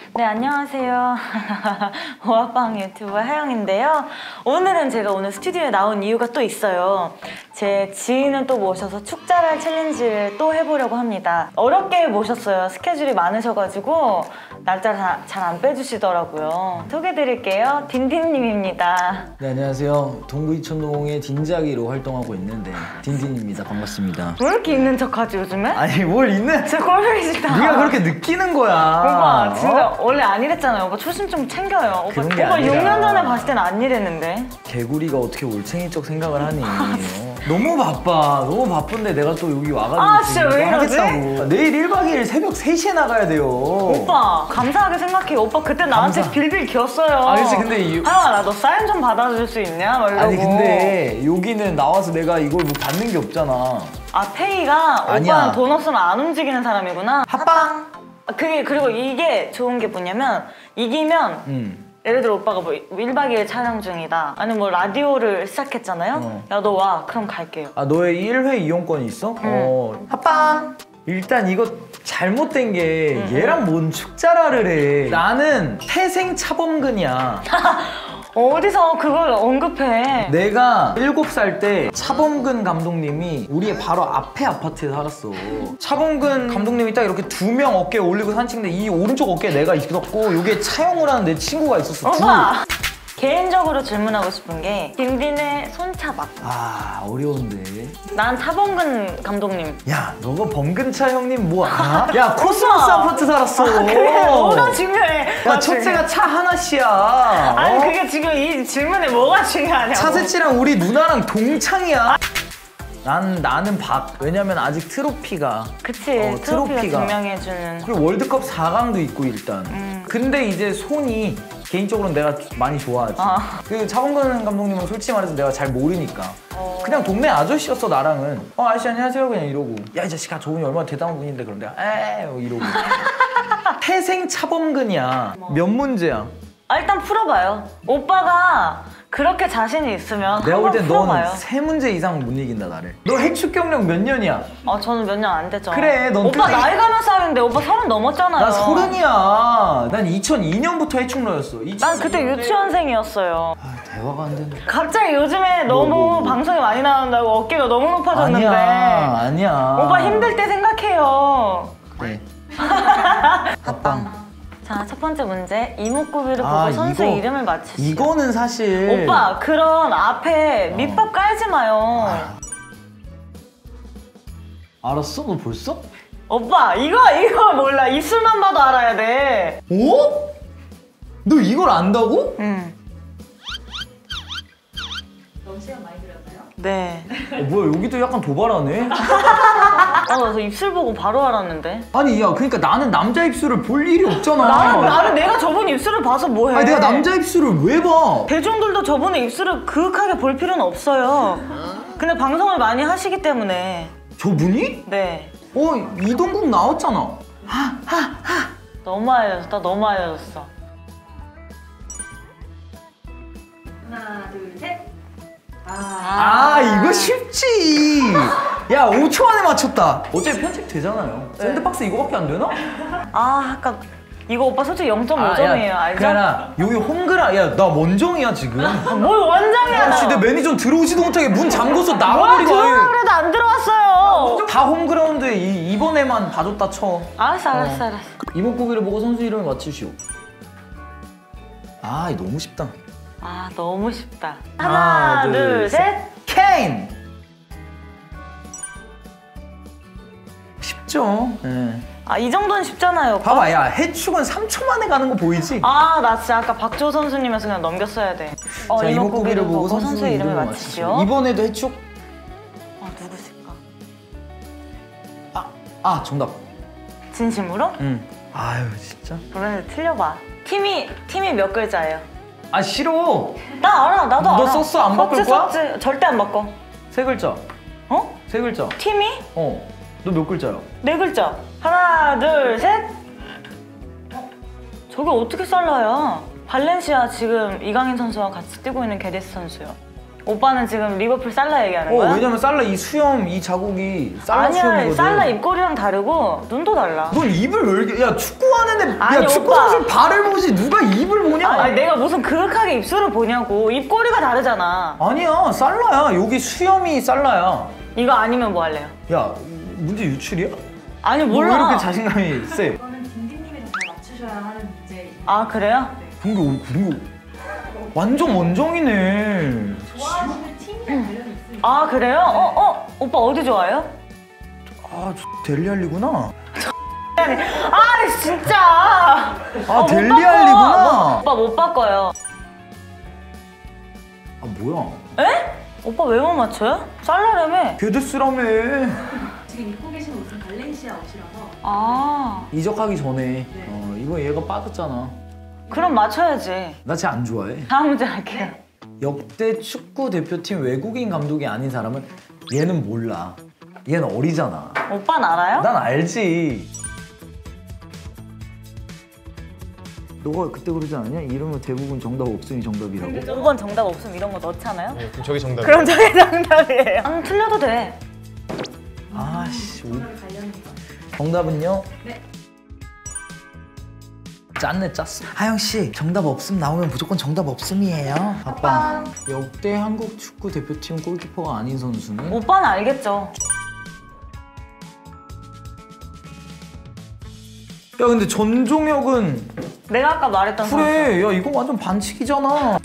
네, 안녕하세요. 오아빵 유튜버 하영인데요. 오늘은 제가 오늘 스튜디오에 나온 이유가 또 있어요. 제 지인을 또 모셔서 축자랄 챌린지를 또 해보려고 합니다. 어렵게 모셨어요. 스케줄이 많으셔가지고 날짜 잘 안 빼주시더라고요. 소개해드릴게요. 딘딘님입니다. 네, 안녕하세요. 동구 이천동의 딘자기로 활동하고 있는데 딘딘입니다. 반갑습니다. 왜 이렇게 있는 척하지 요즘에? 아니 뭘 있는? 진짜 꼴보기 네가 그렇게 느끼는 거야. 오빠 진짜 원래 안 이랬잖아요. 오빠 초심 좀 챙겨요. 오빠, 그런 게 오빠 아니라. 6년 전에 봤을 때는 안 이랬는데. 개구리가 어떻게 올챙이 쪽 생각을 하니. 너무 바빠. 너무 바쁜데 내가 또 여기 와가지고 아, 진짜 왜 이러지? 하겠다고. 내일 1박 2일 새벽 3시에 나가야 돼요. 오빠 감사하게 생각해. 오빠 그때 나한테 감사. 빌빌 기었어요. 아, 그치, 근데 하영아 나 너 사인 좀 받아줄 수 있냐? 막 이러고. 아니 근데 여기는 나와서 내가 이걸 뭐 받는 게 없잖아. 아 페이가 아니야. 오빠는 돈 없으면 안 움직이는 사람이구나. 합방. 그리고 이게 좋은 게 뭐냐면 이기면 예를 들어 오빠가 뭐 1박 2일 촬영 중이다. 아니면 뭐 라디오를 시작했잖아요. 야 너 와. 그럼 갈게요. 아 너의 1회 이용권이 있어? 합방. 일단 이거 잘못된 게 얘랑 뭔 축자라를 해. 나는 태생 차범근이야. 어디서 그걸 언급해. 내가 7살 때 차범근 감독님이 우리의 바로 앞에 아파트에 살았어. 차범근 감독님이 딱 이렇게 2명 어깨에 올리고 사진 찍는데 이 오른쪽 어깨에 내가 있었고 여기에 차영우라는 내 친구가 있었어. 오빠! 개인적으로 질문하고 싶은 게 딘딘의 손차박. 아 어려운데. 난 차범근 감독님. 야 너가 범근차 형님 뭐 알아? 야 코스모스 아파트 살았어. 그래 뭐가 중요해. 야 첫째가 차 하나씩이야. 아니 그게 지금 이 질문에 뭐가 중요하냐고. 차세치랑 우리 누나랑 동창이야. 나는 박. 왜냐면 아직 트로피가. 그치 트로피가 증명해주는. 그리고 월드컵 4강도 있고 일단. 근데 이제 손이 개인적으로는 내가 많이 좋아하지. 그 차범근 감독님은 솔직히 말해서 내가 잘 모르니까. 그냥 동네 아저씨였어 나랑은. 아저씨 안녕하세요 그냥 이러고. 야 이 자식아 저분이 얼마나 대단한 분인데 그럼 내가 에이 이러고. 태생 차범근이야. 몇 문제야? 일단 풀어봐요. 오빠가 그렇게 자신이 있으면 내가 볼 한번 땐 풀어봐요. 넌 3문제 이상 못 이긴다 나를. 너 해축 경력 몇 년이야? 저는 몇 년 안 됐죠. 그래, 넌 오빠 그래. 나이 가면 싸는데 오빠 30 넘었잖아요. 나 30이야. 난 2002년부터 해축러였어. 난 그때 유치원생이었어요. 대화가 안 된다. 갑자기 요즘에 너무 방송에 많이 나온다고 어깨가 너무 높아졌는데. 아니야. 오빠 힘들 때 생각해요. 그래. 합방. 자, 첫 번째 문제. 이목구비를 보고 선수 이름을 맞추시오. 이거는 사실. 오빠, 그런 앞에 밑밥 깔지 마요. 알았어? 너 벌써? 오빠, 이거 몰라. 입술만 봐도 알아야 돼. 어? 너 이걸 안다고? 응. 너무 시간 많이 들었나요? 네. 뭐야 여기도 약간 도발하네? 나 입술 보고 바로 알았는데. 아니 야 그러니까 나는 남자 입술을 볼 일이 없잖아. 나는 내가 저분 입술을 봐서 뭐해. 아니 내가 남자 입술을 왜 봐? 대중들도 저분의 입술을 그윽하게 볼 필요는 없어요. 근데 방송을 많이 하시기 때문에. 저분이? 네. 이동국 나왔잖아. 너무 알려줬다. 너무 알려줬어. 하나, 둘, 셋. 이거 쉽지. 야 5초 안에 맞췄다. 어차피 편집 되잖아요. 샌드박스 이거밖에 안 되나? 아까 이거 오빠 솔직히 0.5점이에요. 알죠? 그냥 여기 홈그라. 야 나 원정이야 지금. 뭘 원장이야. 혹시 내 매니저 들어오지도 못하게 문 잠궈서 뭐야 나가버리고. 들어오라 그래도 안 들어왔어요. 다 홈그라운드에 이번에만 봐줬다 쳐. 알았어. 이목구비를 보고 선수 이름을 맞추시오. 이거 너무 쉽다. 너무 쉽다. 하나, 둘, 셋. 케인! 쉽죠? 네. 이 정도는 쉽잖아요, 오빠. 봐봐, 야, 해축은 3초 만에 가는 거 보이지? 나 진짜 아까 박주호 선수님에서 그냥 넘겼어야 돼. 자, 이목구비를 보고 선수 이름을 맞추시오. 이번에도 해축? 누구실까? 정답. 진심으로? 응. 아유, 진짜. 그러면 틀려봐. 팀이 몇 글자예요? 싫어. 나 알아, 나도 너 알아. 썼어? 안 바꿀 거야? 썼지. 절대 안 바꿔. 3글자. 어? 3글자. 팀이? 너 몇 글자야? 4글자. 하나, 둘, 셋. 저게 어떻게 살라요? 발렌시아 지금 이강인 선수와 같이 뛰고 있는 게데스 선수요. 오빠는 지금 리버풀 살라 얘기하는 거야? 왜냐면 살라 이 수염, 이 자국이 살라 수염이거든. 아니야, 살라 입꼬리랑 다르고 눈도 달라. 넌 입을 왜 이렇게? 야 축구하는 애, 아니, 야 축구 오빠. 선수 발을 보지 누가 입을 보냐? 아니 내가 무슨 그윽하게 입술을 보냐고. 입꼬리가 다르잖아. 아니야, 살라야. 여기 수염이 살라야. 이거 아니면 뭐 할래요? 야, 문제 유출이야? 아니 너 몰라. 왜 이렇게 자신감이 세? 이거는 딘딘님이 잘 맞추셔야 하는 문제입니다. 아 그래요? 그런 거 완전 원정이네. 좋아하시는 팀이랑 관련이 있습니다. 아 그래요? 오빠 어디 좋아해요? 아, 델리알리구나. 아 진짜. 못 델리알리구나. 바꿔. 오빠 못 바꿔요. 아, 뭐야? 에? 오빠 왜 못 맞춰요? 살라라며. 베데스라며. 지금 입고 계신 옷은 발렌시아 옷이라서 아 이적하기 전에. 이거 얘가 빠졌잖아. 그럼 맞춰야지. 나 쟤 안 좋아해. 다음 문제 할게요. 역대 축구 대표팀 외국인 감독이 아닌 사람은 얘는 몰라. 얘는 어리잖아. 오빠는 알아요? 난 알지. 너가 그때 그러지 않았냐? 이러면 대부분 정답 없으니 정답이라고. 5번 정답 없으면 이런 거 넣잖아요? 네, 그럼 저게 정답이에요. 그럼 저게 정답이에요. 안 틀려도 돼. 아씨. 관련입니다. 정답은요? 네. 짰네 짰어. 하영 씨 정답 없음 나오면 무조건 정답 없음이에요. 아빠. 역대 한국 축구 대표팀 골키퍼가 아닌 선수는? 오빠는 알겠죠? 야 근데 전종혁은 내가 아까 말했던 선수. 그래. 야 이거 완전 반칙이잖아.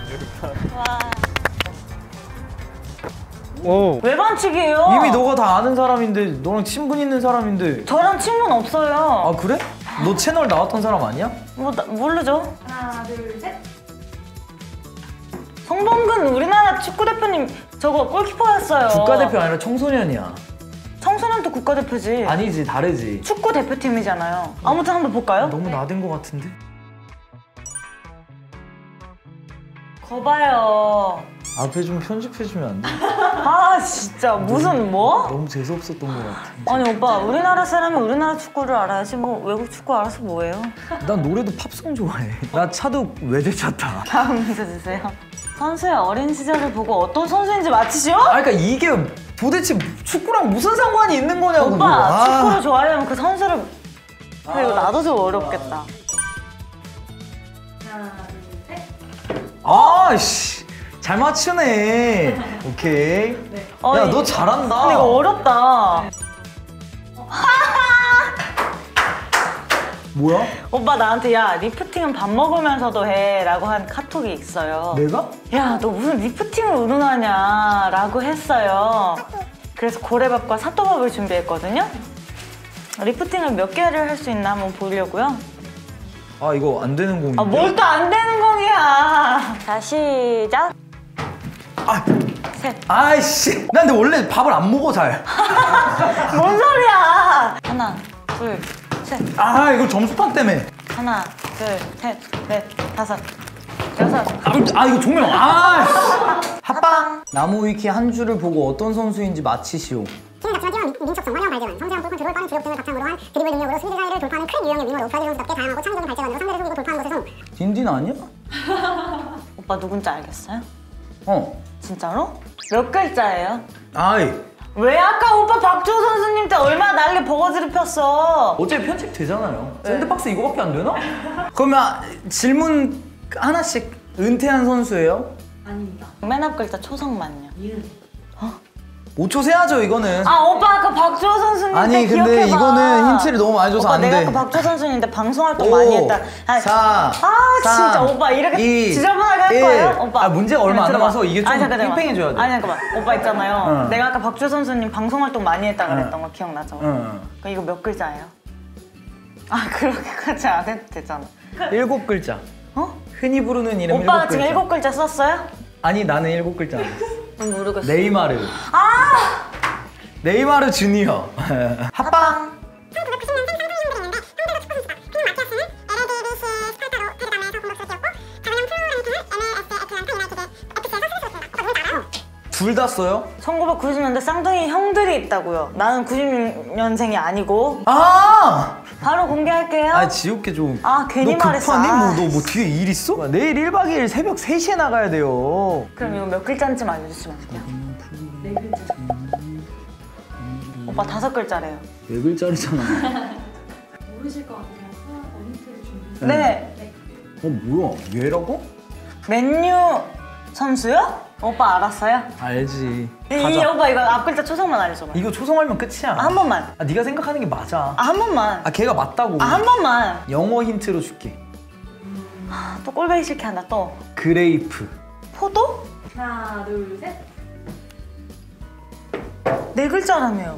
오. 왜 반칙이에요? 이미 너가 다 아는 사람인데 너랑 친분 있는 사람인데. 저랑 친분 없어요. 아 그래? 너 채널 나왔던 사람 아니야? 모르죠. 하나, 둘, 셋. 성범근 우리나라 축구대표님 저거 골키퍼였어요. 국가대표 아니라 청소년이야. 청소년도 국가대표지. 아니지 다르지. 축구대표팀이잖아요. 아무튼 한번 볼까요? 너무 나댄 것 같은데? 거봐요. 앞에 좀 편집해주면 안 돼? 아 진짜 무슨 뭐? 너무 재수없었던 것 같아. 아니 오빠 우리나라 사람이 우리나라 축구를 알아야지 뭐 외국 축구 알아서 뭐해요? 난 노래도 팝송 좋아해. 나 차도 외제차 타. 다음 문제 주세요. 선수의 어린 시절을 보고 어떤 선수인지 맞히시오? 아 그러니까 이게 도대체 축구랑 무슨 상관이 있는 거냐고. 오빠 축구를 좋아하려면 그 선수를 이거 나도 좀 어렵겠다. 하나, 둘, 셋. 아씨 잘 맞추네. 오케이. 야 너 잘한다. 근데 이거 어렵다. 뭐야? 오빠 나한테 야 리프팅은 밥 먹으면서도 해 라고 한 카톡이 있어요. 내가? 야 너 무슨 리프팅을 운운하냐 라고 했어요. 그래서 고래밥과 사또밥을 준비했거든요. 리프팅을 몇 개를 할 수 있나 한번 보려고요. 아 이거 안 되는 공인데. 아 뭘 또 안 되는 공이야. 자 시작. 아, 셋. 아이씨. 나 근데 원래 밥을 안 먹어 잘. 뭔 소리야. 하나 둘 셋. 아 이거 점수판 때문에. 하나 둘 셋 넷 다섯 여섯. 아 이거 조명. 아. 합방. 나무 위키 한 줄을 보고 어떤 선수인지 맞히시오. 팀 같지만 뛰어난 민첩성, 화려한 발재간, 성장한 돌파, 드롤 빠른 주력 등을 바탕으로 한 드리블 능력으로 수비 사이를 돌파하는 큰 유형의 윙어로 브라질 선수답게 다양하고 창의적인 발재간으로 상대를 속이고 돌파하는 것에 성공. 딘딘 아니야? 오빠 누군지 알겠어요? 어. 진짜로? 몇 글자예요? 아이. 왜 아까 오빠 박주호 선수님 때 얼마나 난리 버거지를 폈어? 어차피 편집 되잖아요. 샌드박스 이거밖에 안 되나? 그러면 질문 하나씩. 은퇴한 선수예요? 아닙니다. 맨 앞 글자 초성만요. 이은. 5초 세야죠 이거는. 아 오빠 아까 박주호 선수님 아니, 때 근데 기억해봐. 이거는 힌트를 너무 많이 줘서 오빠 안 내가 돼. 아까 박주호 선수님인데 방송 활동 많이 했다. 아니, 4, 아 진짜 3, 오빠 이렇게 2, 지저분하게 할 1. 거예요? 오빠. 아, 문제가 얼마 안 들어봐. 남아서 이게 좀 아니, 잠깐, 잠깐. 팽팽해져야 돼. 아니 잠깐만. 오빠 있잖아요. 응. 내가 아까 박주호 선수님 방송 활동 많이 했다 그랬던 거 기억나죠? 응. 그러니까 이거 몇 글자예요? 아 그렇게까지 안 해도 되잖아. 7글자. 어? 흔히 부르는 이름 오빠가 7글자. 지금 7글자 썼어요? 아니 나는 7글자 안 했어. 모르겠어. 네이마르. 아! 네이마르 주니어. 합방. 1990년생 상승형들이 있는데 형들도 축구 선수다. 그냥 마티아스는 LADBC 스파르타로 페르담에서 공격수였고 자가용 프로랭킹은 MLS 애틀란타 유나이티드 FC에서 수비수였습니다. 오빠 누군지 알아요? 둘 다 써요? 1990년대 쌍둥이 형들이 있다고요. 나는 96년생이 아니고 아! 바로 공개할게요. 아 지옥게 좀. 아, 괜히 너 말했어. 급하니? 아, 뭐 뒤에 일 있어? 내일 1박 2일 새벽 3시에 나가야 돼요. 그럼 이거 몇 글자인지 알려주시면 안 돼요? 네 글자. 오빠 5글자래요. 4글자리잖아. 모르실 것 같아요. 그냥 하나 더 힌트를 준비. 네. 뭐야? 얘라고? 맨유 선수요? 오빠 알았어요? 알지. 이 오빠 이거 앞글자 초성만 알려줘봐. 이거 초성하면 끝이야. 아, 한 번만. 아 네가 생각하는 게 맞아. 아, 한 번만. 아 걔가 맞다고. 아, 한 번만. 영어 힌트로 줄게. 아, 또 꼴배기 싫게 한다 또. 그레이프. 포도? 하나, 둘, 셋. 4글자라며요.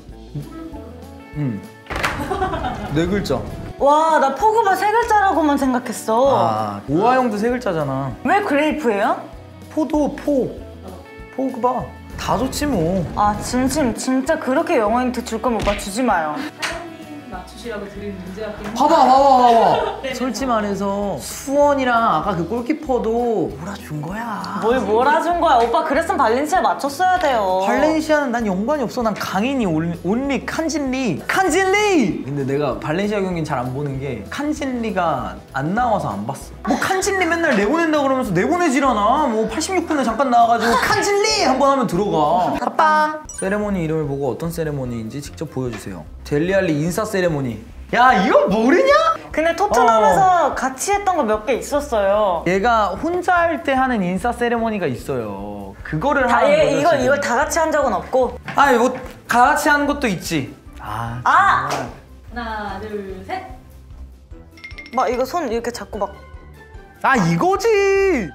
응. 4글자. 와, 나 포그바 3글자라고만 생각했어. 아 오하영도 3글자잖아. 왜 그레이프예요? 포도 포그바 다 좋지 뭐. 아, 진짜 그렇게 영어 힌트 줄 거면 오빠 주지 마요. 사장님 맞추시라고 드리는 문제 같긴 봐봐. 솔직히 말해서 수원이랑 아까 그 골키퍼도 몰아준 거야. 뭘 몰아준 거야? 오빠 그랬으면 발렌시아 맞췄어야 돼요. 발렌시아는 난 연관이 없어. 난 강인이 온리 칸진리. 근데 내가 발렌시아 경기는 잘 안 보는 게 칸진리가 안 나와서 안 봤어. 뭐 칸진리 맨날 내보낸다 그러면서 내보내질 않아. 뭐 86분에 잠깐 나와가지고 칸진리 한번 하면 들어가. 아빠. 세레모니 이름을 보고 어떤 세레모니인지 직접 보여주세요. 델리알리 인싸 세레모니. 야 이거 모르냐? 근데 토트넘에서 같이 했던 거 몇 개 있었어요. 얘가 혼자 할 때 하는 인싸 세레모니가 있어요. 그거를 다, 하는 거죠. 지금. 이걸 다 같이 한 적은 없고. 아니 뭐 같이 하는 것도 있지. 아! 하나, 둘, 셋. 막 이거 손 이렇게 잡고 막. 아 이거지.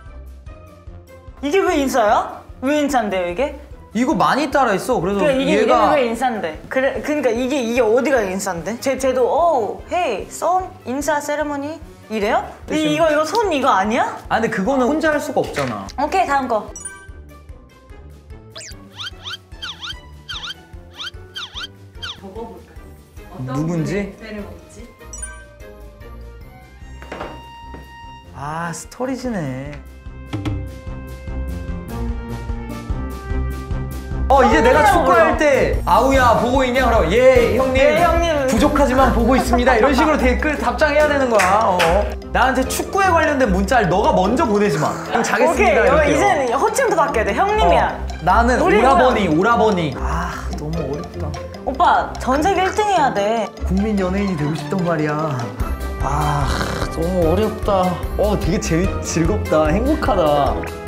이게 왜 인싸야? 왜 인싸인데요 이게? 이거 많이 따라 했어. 그래서 그러니까 이게 얘가 왜 인싸인데? 그러니까 이게 어디가 인싸인데? 쟤도 헤이 썬 인싸 세레머니 이래요? 이거 손 이거 아니야? 아 근데 그거는 혼자 할 수가 없잖아. 오케이 다음 거. 적어볼까요? 어떤 누군지? 분의 세레머니인지? 아 스토리지네. 이제 내가 축구할 때 아우야 보고 있냐? 그럼 예 형님. 네, 형님. 부족하지만 보고 있습니다. 이런 식으로 댓글 답장해야 되는 거야. 나한테 축구에 관련된 문자를 너가 먼저 보내지 마. 그럼 자겠습니다. 오케이 이렇게. 이제는 호칭도 바뀌어야 돼. 형님이야. 나는 우리 오라버니. 아 너무 어렵다. 오빠 전 세계 1등 해야 돼. 국민 연예인이 되고 싶단 말이야. 아 너무 어렵다. 되게 즐겁다. 행복하다.